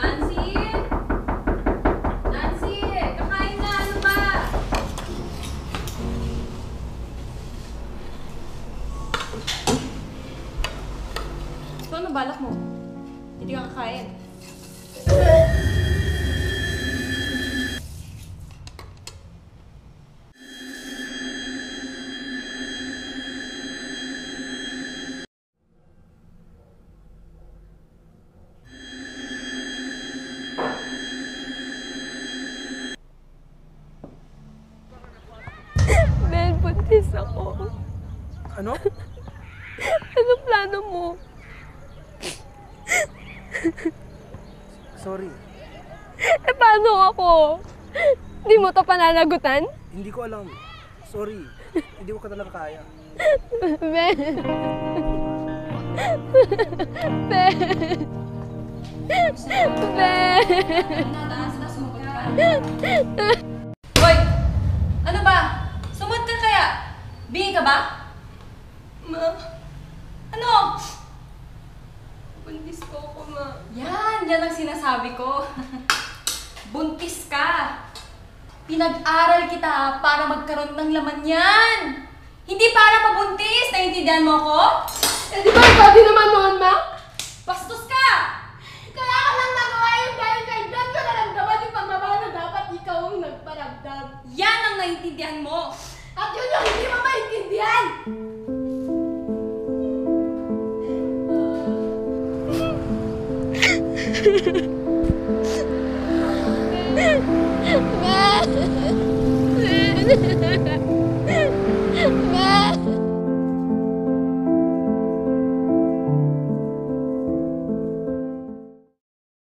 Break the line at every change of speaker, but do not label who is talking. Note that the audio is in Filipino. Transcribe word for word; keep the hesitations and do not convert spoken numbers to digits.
Nancy? Nancy! Kakain na! Ano ba? So, ano balak mo? Hindi ka kakain.
Ben, buntis ako.
Ano?
Ano plano mo?
Sorry.
Eh, paano ako? Hindi mo to pananagutan?
Hindi ko alam. Sorry. Hindi ko ka talaga kaya.
Ben. Ben. Ben.
Nataas-taas mo ka. Hoy! Ano ba? Sumot ka kaya? Bingi ka ba?
Ma,
Ano?
buntis ko ako, ma.
Yan! Yan ang sinasabi ko. Buntis ka! Pinag-aral kita para magkaroon ng laman yan! Hindi para mabuntis! Naiintindihan mo ako?
Eh, di ba ikaw din naman noon, ma?
Bastos ka!
Kaya ka lang nagawa yung dahil kay Dan ko naramdaman yung pagmamahal na dapat ikaw ang nagparamdam.
Yan ang naiintindihan mo!
At yun yung hindi mo maintindihan!